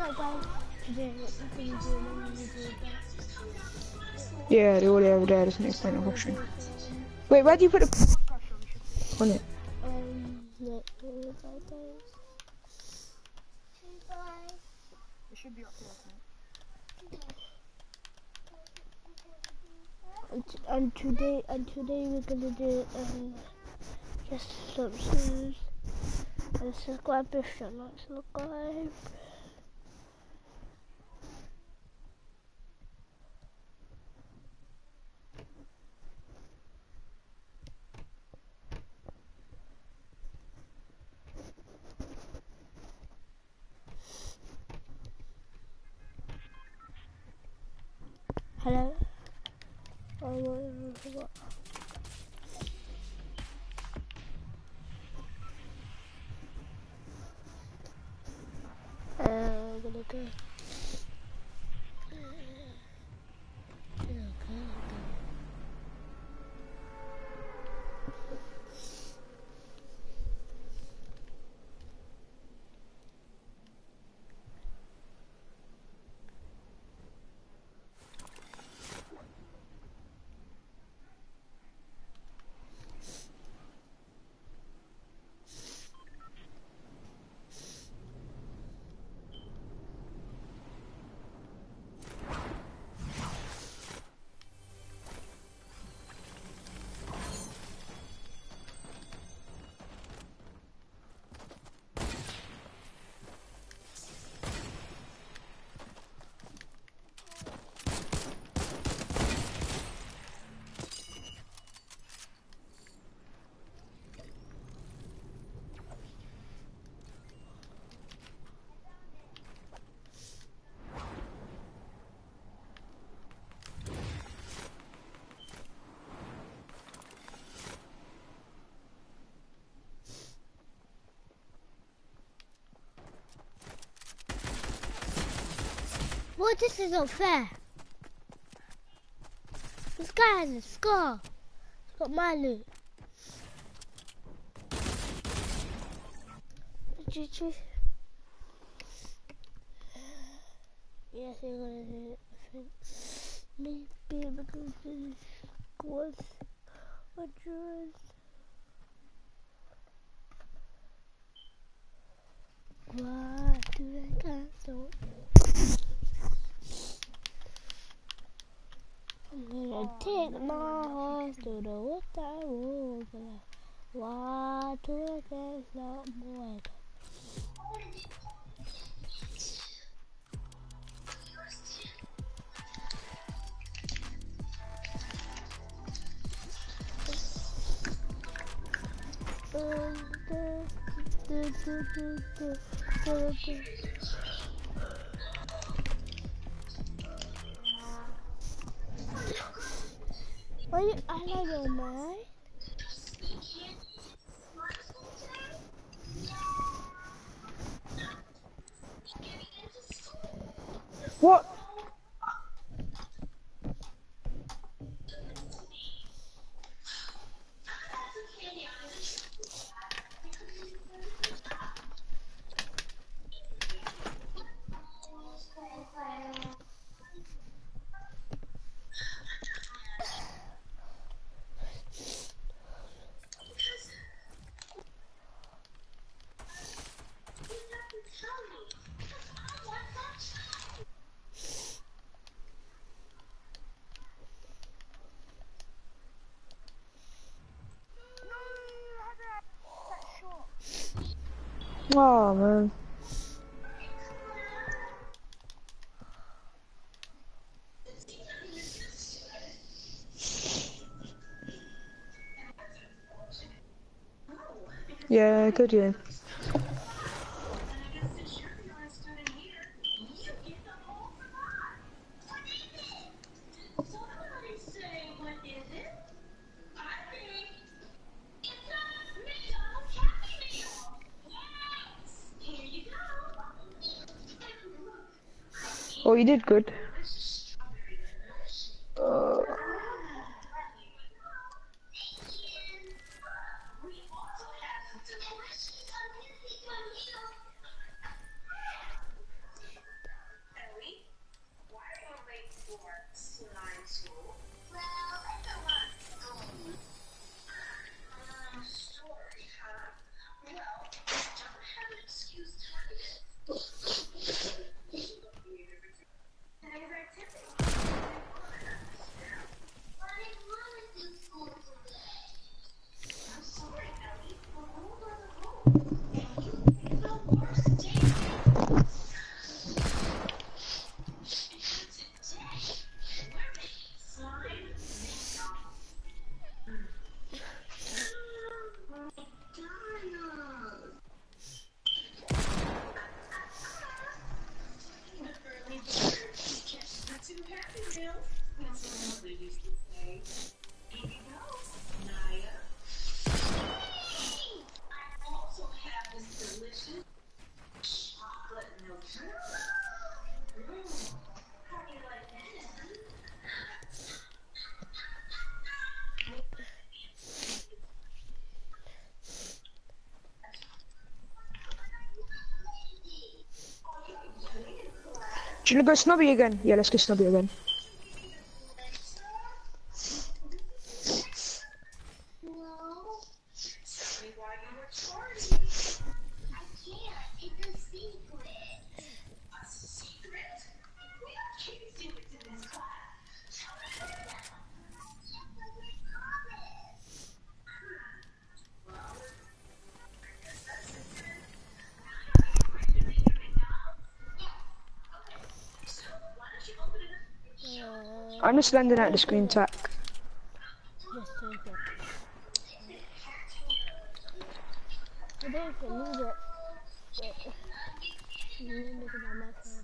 Alright guys, today what we're going to do when we do that. Yeah, they already over there, there's no point in rushing. Wait, where do you put the on it? Look, bye guys. It should be up here, And today we're gonna do just subscribe and subscribe if you're not subscribed. Hello. Oh, what? I'm gonna go. What? This is unfair. This guy has a scar. He's got my loot. GG. Yes, I'm gonna do it. I think maybe because this was a dress. Why do I cancel? I'm gonna take my horse to the water river. Why do I cancel more? Wait, I know your mind. What? Oh man. Yeah, good game. Oh, you did good. Do you wanna go snobby again? Yeah, let's go snobby again. I'm just landing at the screen tack. Just take it. I don't need it. But maybe because I might have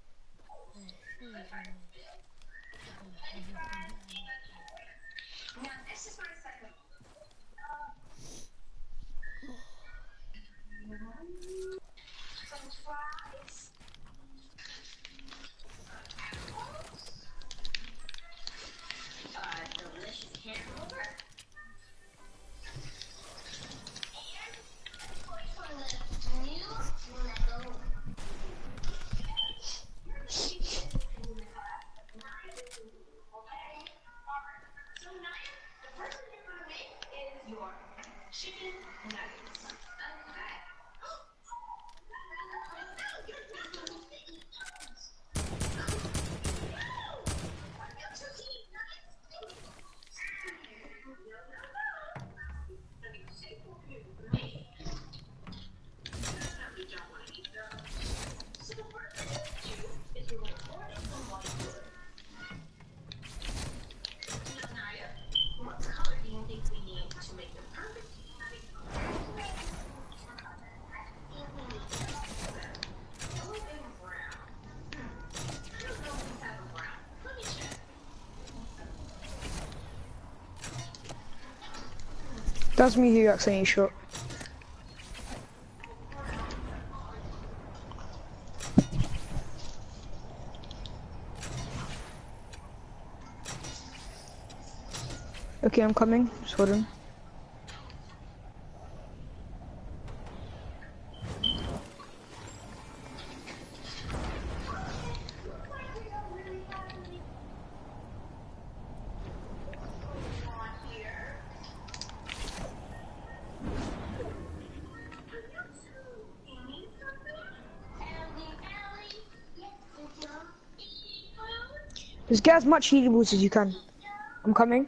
That's me who accidentally shot. Okay, I'm coming. Just hold on. Just get as much healables as you can. I'm coming.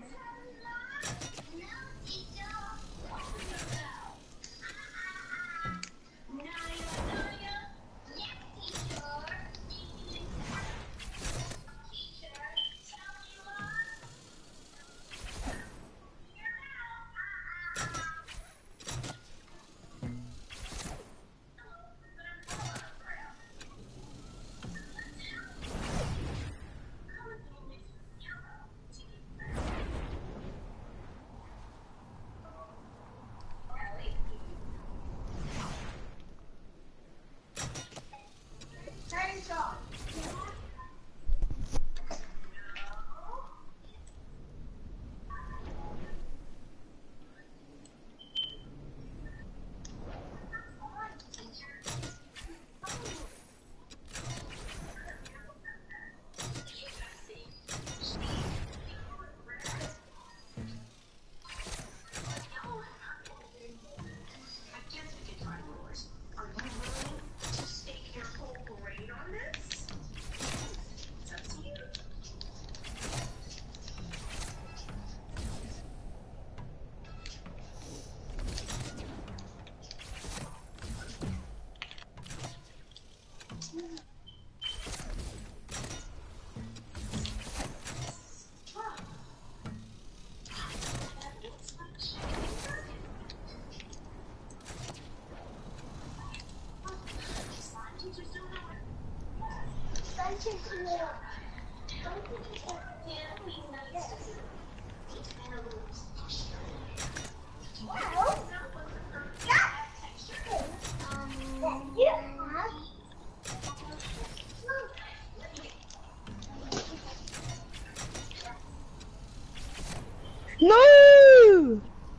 No!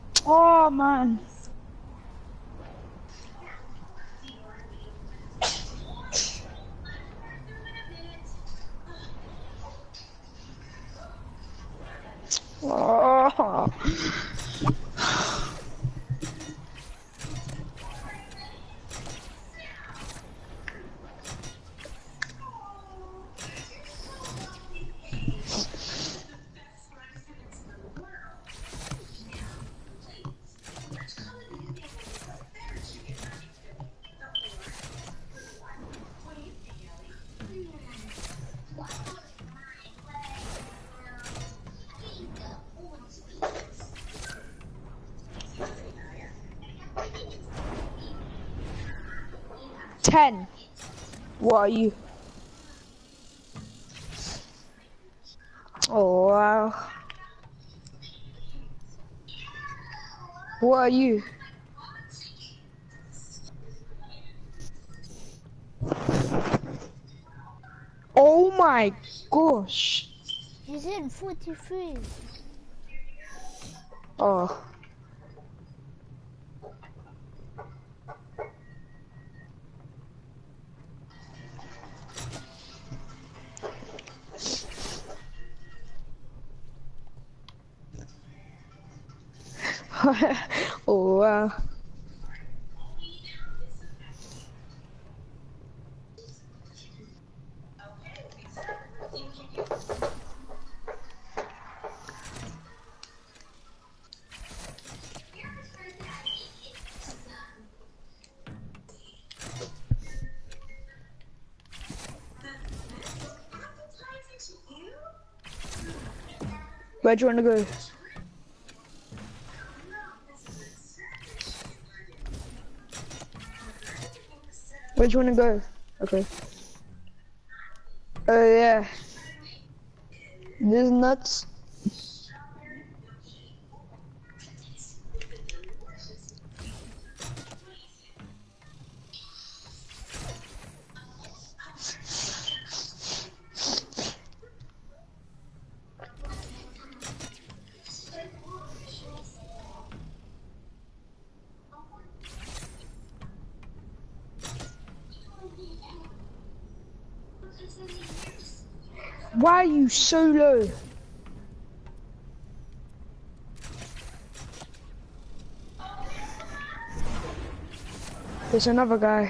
Oh man. 10. What are you? Oh wow. What are you? Oh my gosh. He's in 43. Oh. Oh wow. Where do you want to go? Where do you want to go? Okay. Oh yeah. This is nuts. Why are you so low? There's another guy.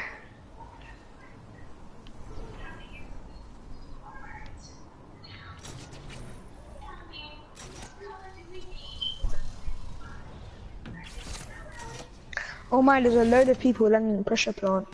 Oh my, there's a load of people landing in the pressure plant.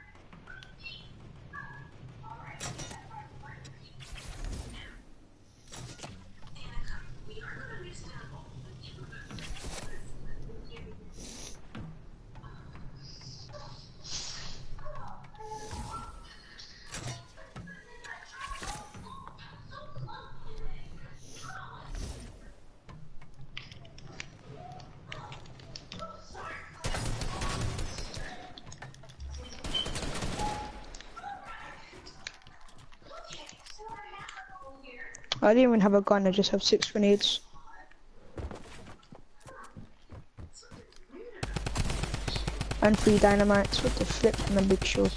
I didn't even have a gun, I just have 6 grenades. And 3 dynamites with the flip and a big shot.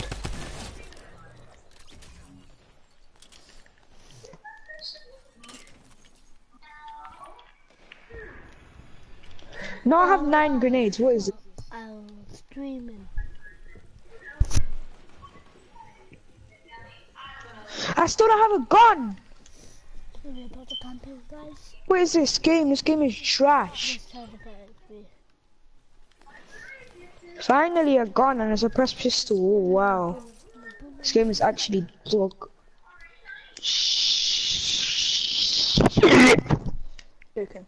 No, I have 9 grenades, what is it? I'm streaming. I still don't have a gun! We're about to camping, guys. What is this game? This game is trash. Just trying to get it free. Finally a gun and it's a press pistol, oh wow. This game is actually dog. Joking.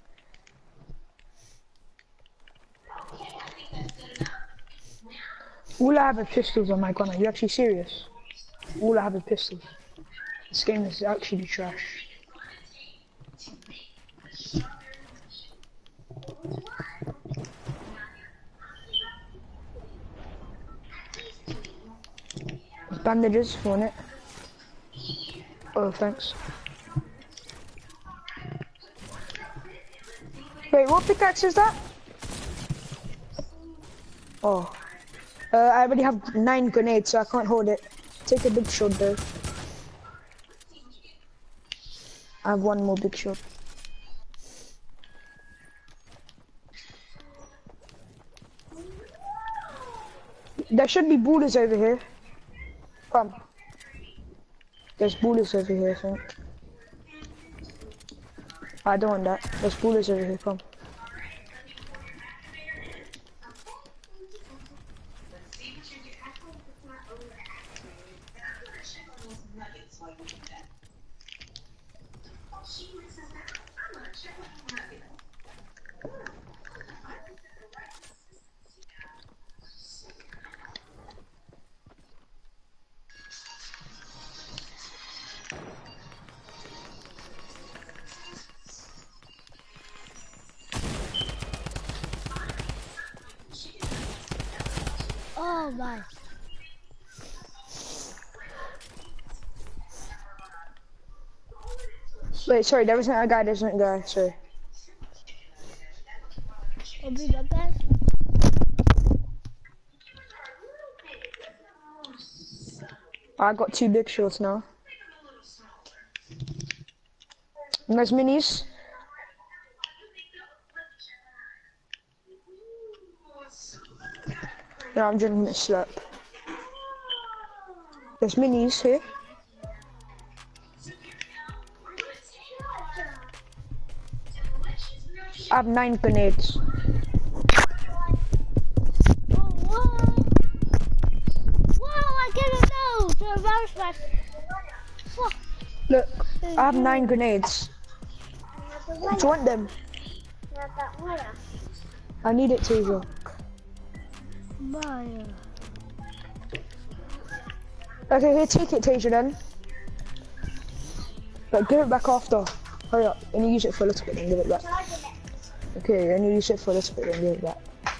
All I have are pistols on my gun, are you actually serious? All I have are pistols. This game is actually trash. Bandages, want it? Oh, thanks. Wait, what pickaxe is that? Oh. I already have 9 grenades, so I can't hold it. Take a big shot though. I have 1 more big shot. There should be borders over here. Come. There's borders over here, I think. I don't want that. There's borders over here, come. Bye. Wait, sorry, there wasn't a guy, there wasn't a guy, sorry. I'll be back, guys. I got 2 big shots now. And there's minis. Yeah, I'm drinking a slurp. There's minis here. I have 9 grenades. Oh, whoa! Whoa, I didn't know! The round smash. Fuck. Look, I have 9 grenades. Do you want them? I need it, Taser. Maya. Okay, here, take it, Taser, then. But give it back after. Hurry up. And you use it for a little bit, then give it back. Okay, and you use it for a little bit, then give it back.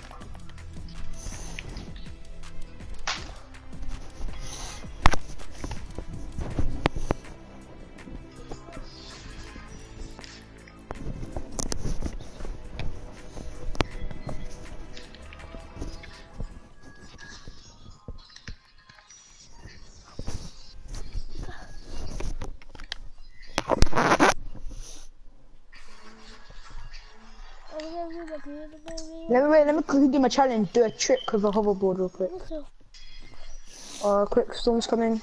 Let me quickly do my challenge, do a trick with a hoverboard real quick. Quick, storm's coming.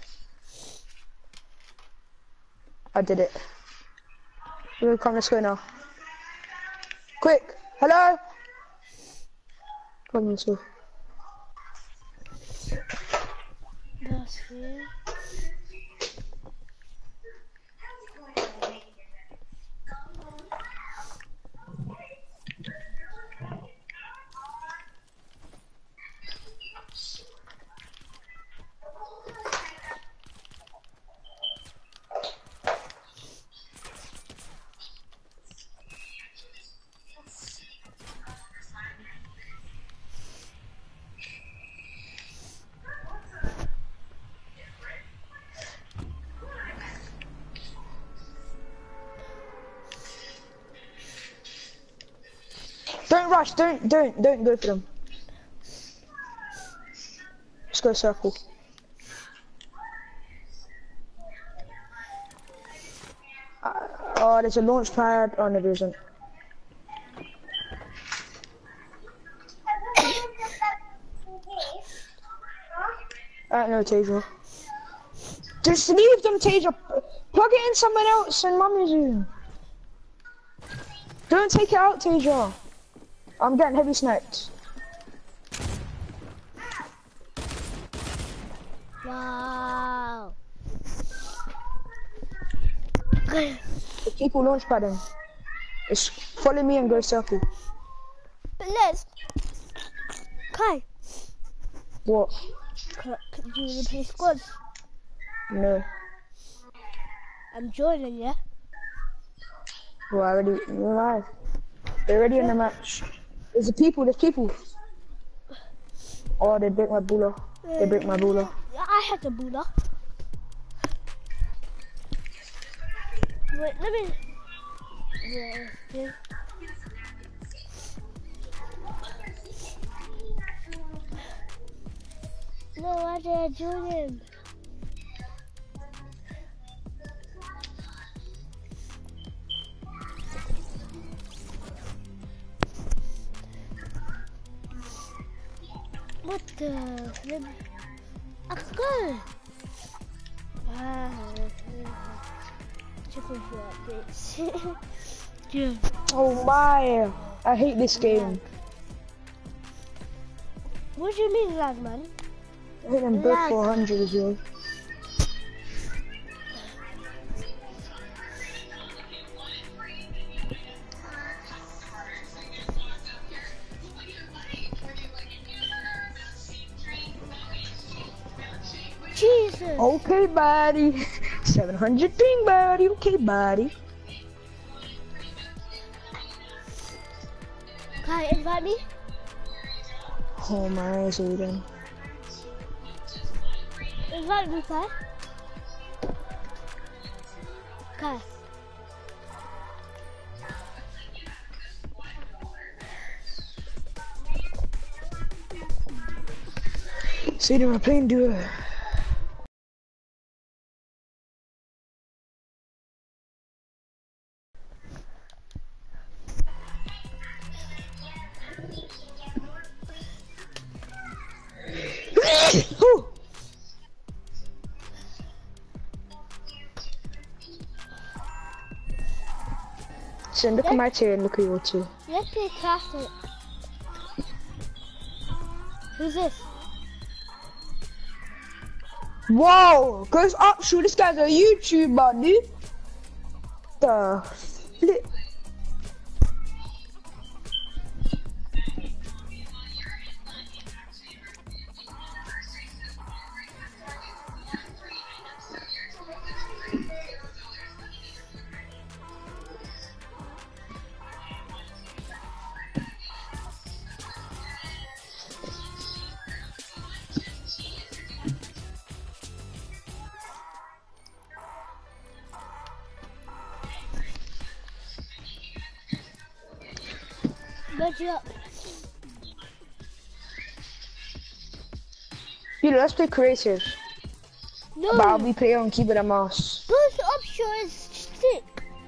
I did it. Come, let's go now. Quick, hello? Come on, let's go. That's it. Don't rush, don't go for them. Let's go circle. Oh, there's a launch pad. Oh no, there isn't. No, Taser. Just leave them, Taser. Plug it in someone else in Mummy's room. Don't take it out, Taser. I'm getting heavy sniped. Wow. The people launch padding. Just follow me and go circle. But let's. Kai, What? do you want to play squads? No. I'm joining, yeah? Well, I already. You're live. They're already in the match. There's people. Oh, they break my booler. They break my booler. I had the booler. Wait, let me. Yeah. No, why did I join him? What the? Let's go! Triple updates. Yeah. Oh my! I hate this game. What do you mean, lag, man? I hate them both 400 as well. Jesus! Okay, buddy. 700 ping, buddy. Okay, buddy. Kai, invite me? Oh my eyes are done. Invite me, Kai. Kai. See, they were playing duo. So look at my chair and look at your chair. Let's play classic. Who's this? Whoa! Goes up, shoot, this guy's a YouTuber, dude. The flip. Budget up. Dude, let's play creative. No. But I'll be playing on keyboard and mouse. Goes up short is stick.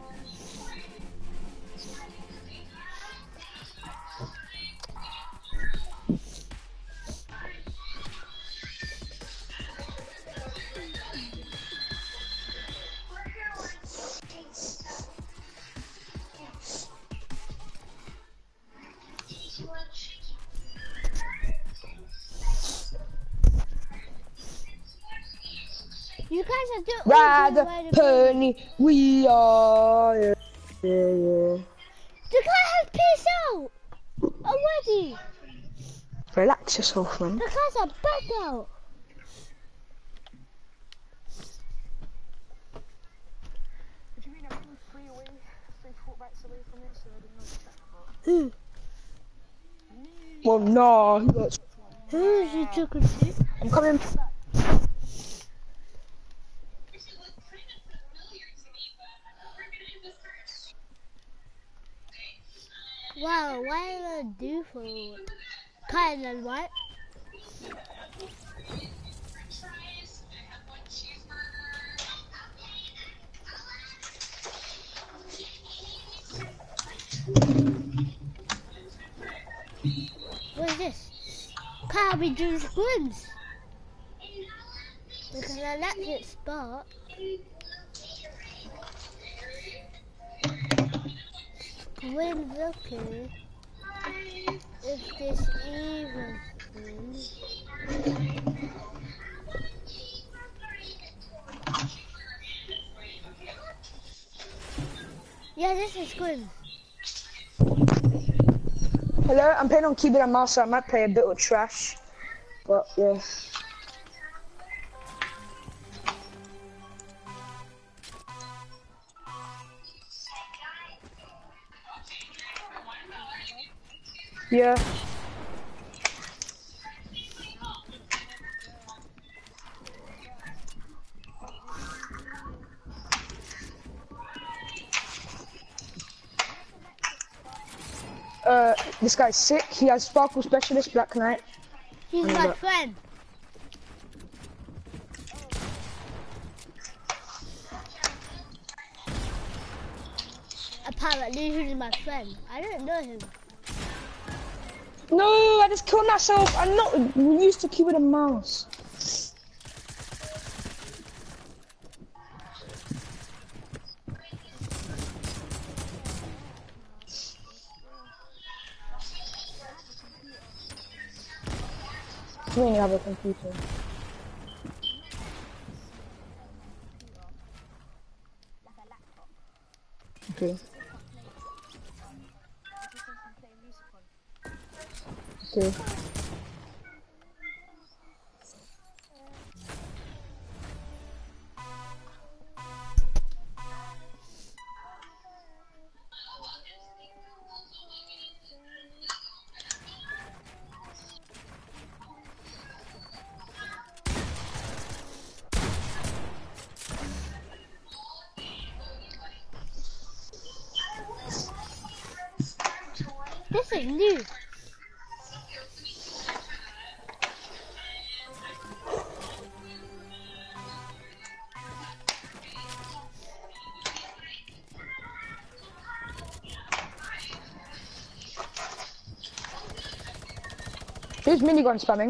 You guys are doing Ride the pony, we are. Yeah, yeah. The guy has peace out already. Relax yourself, man. The guys are back out. What do you mean? I'm only 3 quarterbacks away from it, so I didn't know what Who? Well, no. Who is you talking to? I'm coming. Wow, why did I do for kind of what? What is this? Can't be doing squims. Because I left it spot. When looking if this even wins. Yeah, this is good. Hello, I'm playing on keyboard and mouse, so I might play a bit of trash. But yeah. Yeah. This guy's sick. He has Sparkle Specialist, Black Knight. He's my friend. Apparently, he's my friend. I don't know him. No, I just killed myself. I'm not used to keyboard and mouse. I mean, you have a computer. Okay. Okay. This is new. Who's minigun spamming?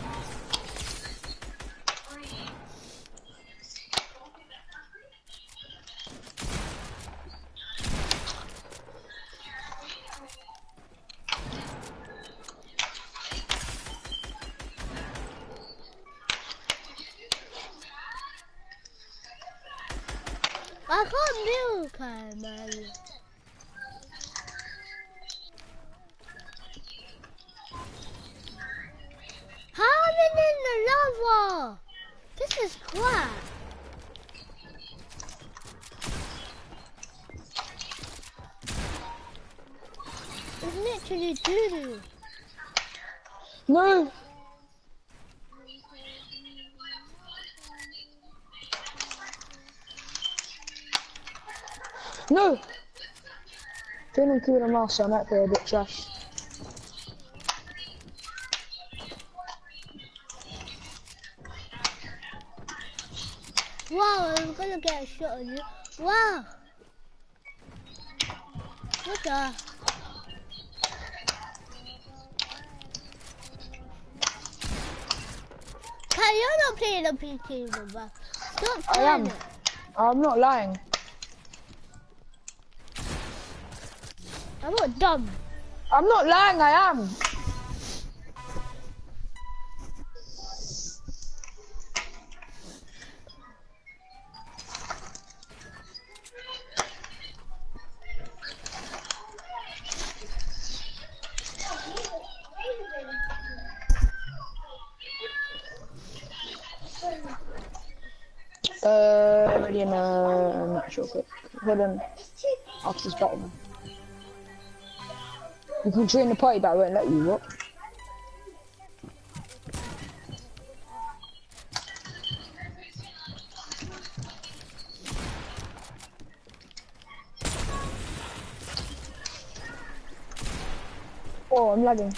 I can't milk her, man. How am I in the lava? This is crap. It's literally doo-doo. No. No. Feeling cool and mouse, so I might play a bit trash. Wow, I'm gonna get a shot on you. Wow. What the? Kai, you're not playing a PT, Baba. Stop I playing am. it. I'm not lying. I'm not dumb. I'm not lying, I am. Ready in a match real quick. Hold on. After this battle. You can join the party, but I won't let you, what? Oh, I'm lagging.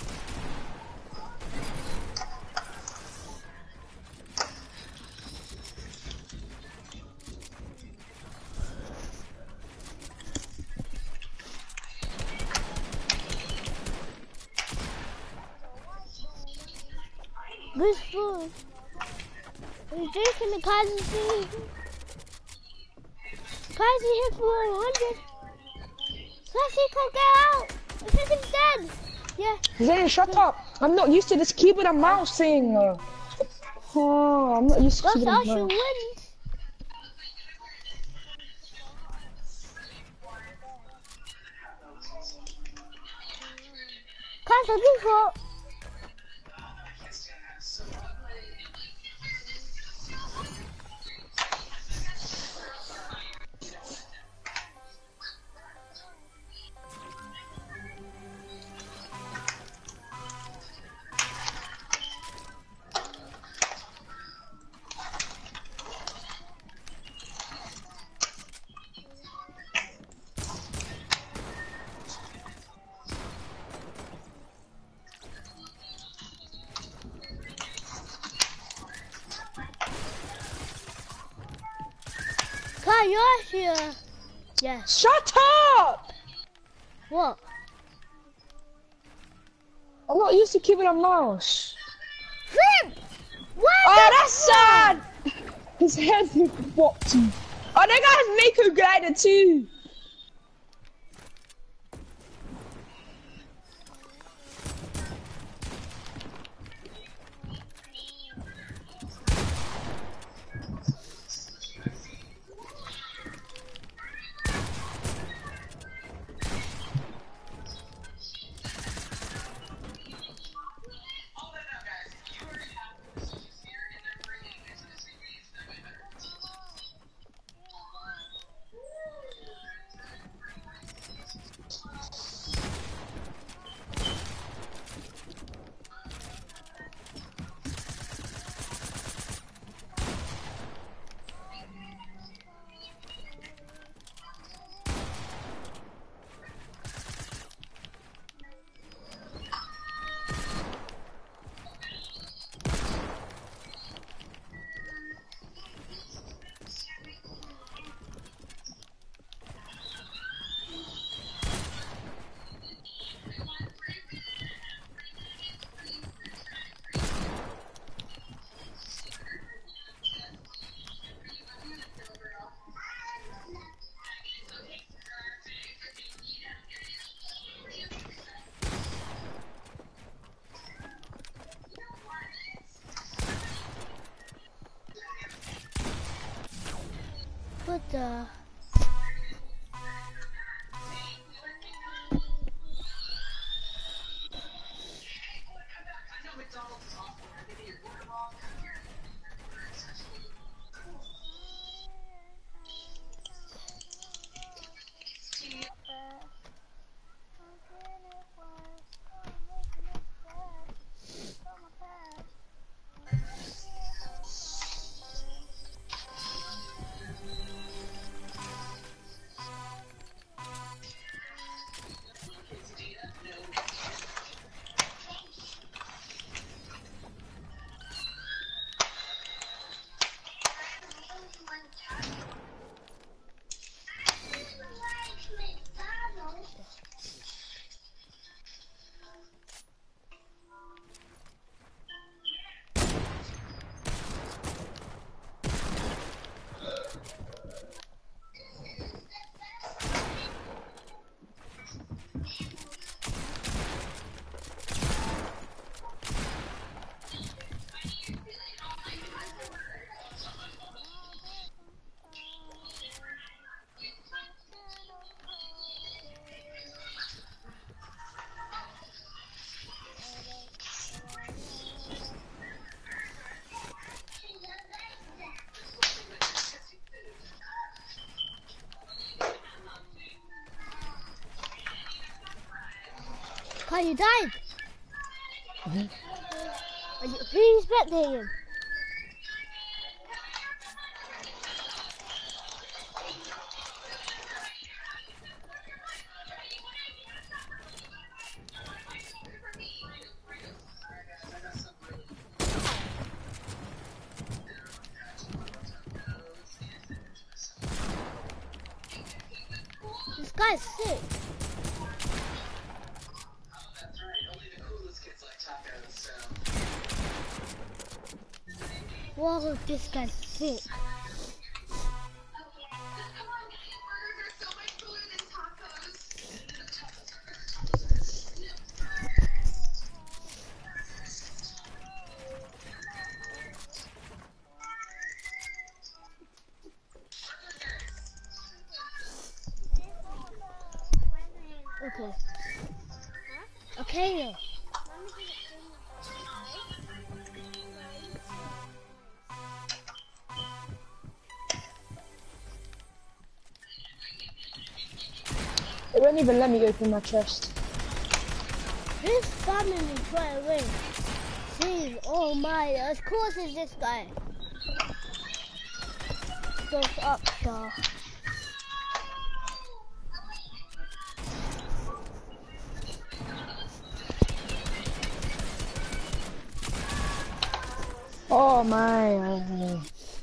Good food. Are you drinking the Kazi? Kazi hit for 100. Kazi can't get out. I think he's dead. Yeah. Zane, shut up. I'm not used to this keyboard and mouse thing. Oh, I'm not used to That's keyboard how and she mouse. wins. Kazi, before. Kai, you're here. Yes. Shut up! What? I'm not used to keyboard and mouse. Flip! Where Oh, the that's sad! His head is bopped. Oh, that guy has Mako glider too. What the? Kai, you died. Who's spectating? This guy's sick. Whoa, this guy's sick. Okay. Okay. It won't even let me open my chest. Who's spamming me right away? Jeez, oh my, of course it's this guy. Goes up, Shaw. Oh my.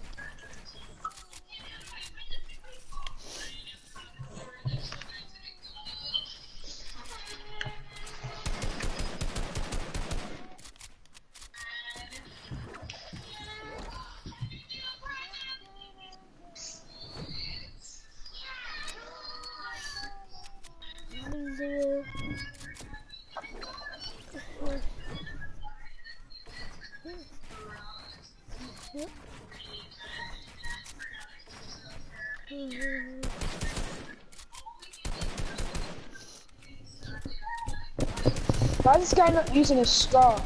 Why is this guy not using a scar?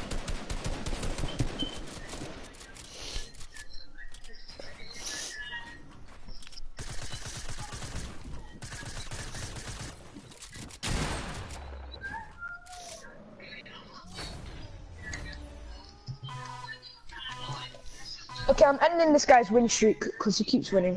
Okay, I'm ending this guy's win streak because he keeps winning.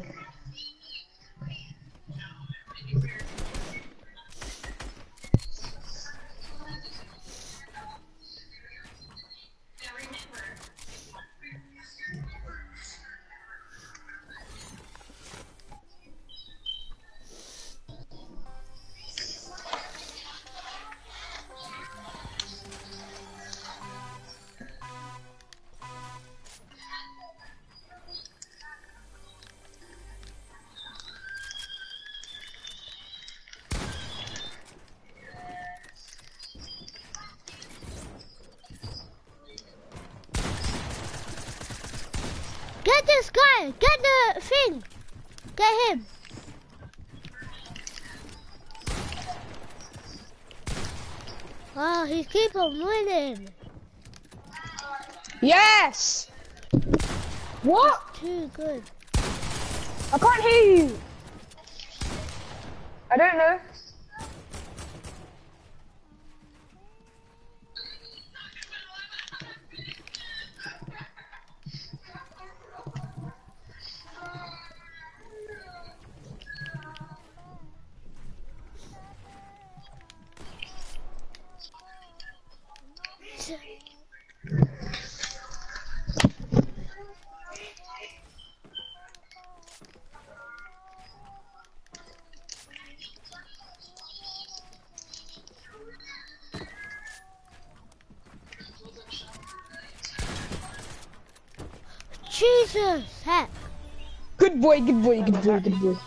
Get this guy! Get the thing! Get him. Oh, he keep on winning. Yes! What? Too good. I can't hear you. I don't know. Jesus, heck. Good boy, good boy, good boy, good boy.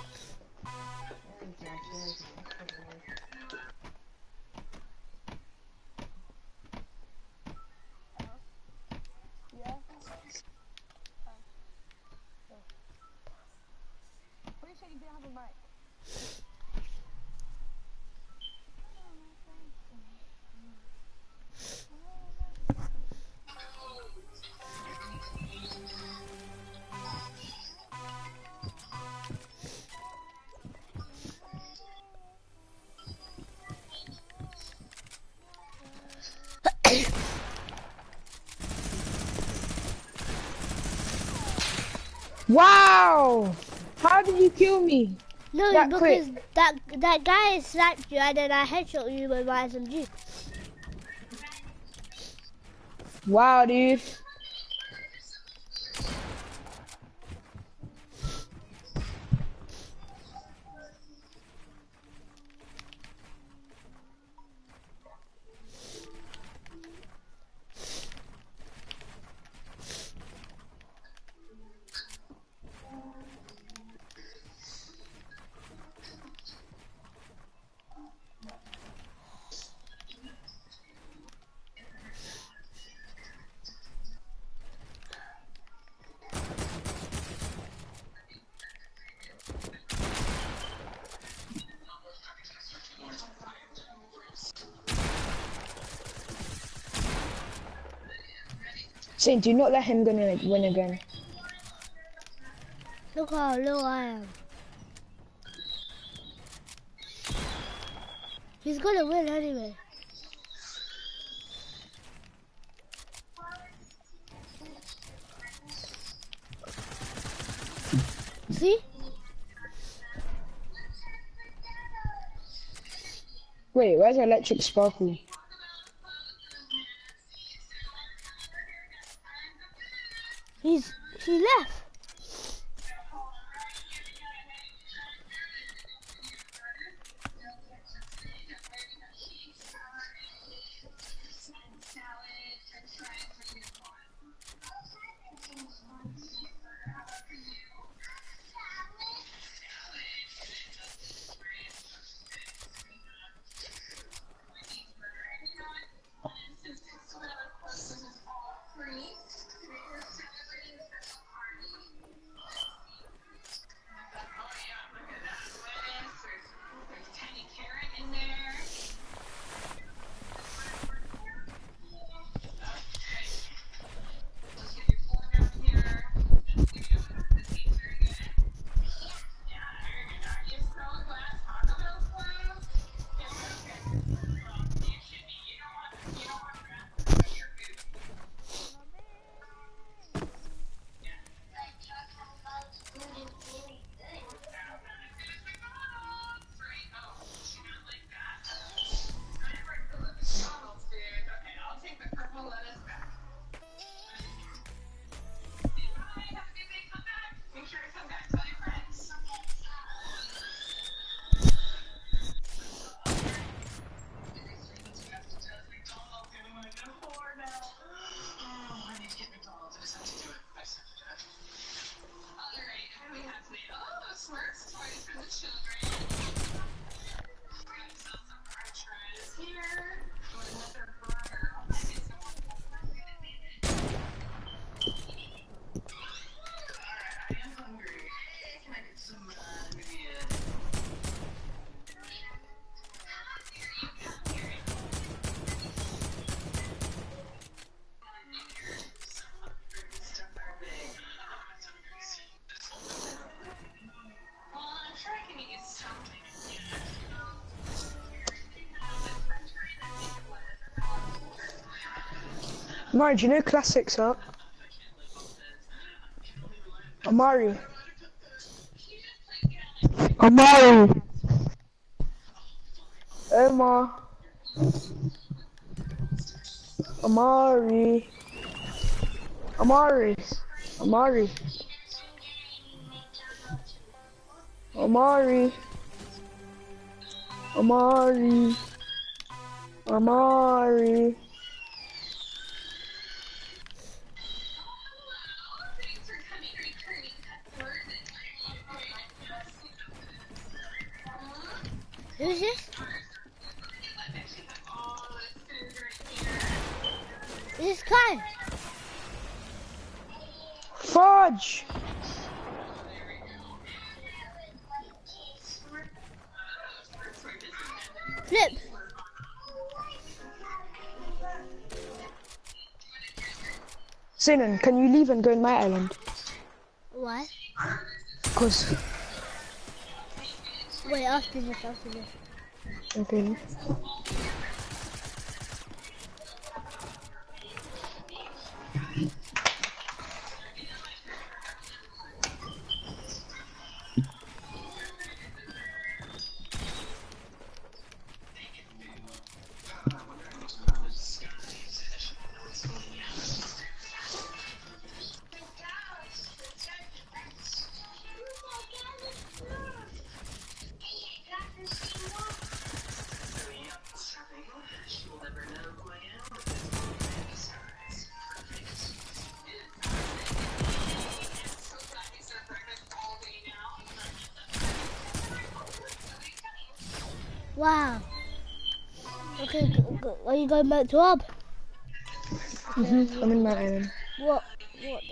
Wow! How did you kill me? No, That because quick. that guy sniped you and then I headshot you with my SMG. Wow, dude. Saint, do not let him gonna win again. Look how low I am. He's gonna win anyway. See? Wait, where's Electric Sparkle? He left. Amari, do you know Classics up? Amari. Amari. Omar. Amari. Amari. Amari. Amari. Amari. Amari. Who's this? Is this Kai? Fudge! Flip. Sinan, can you leave and go in my island? Why? Cause... Wait, after this. Okay. Wow. Okay, are you going back to Hub? I'm in my island. What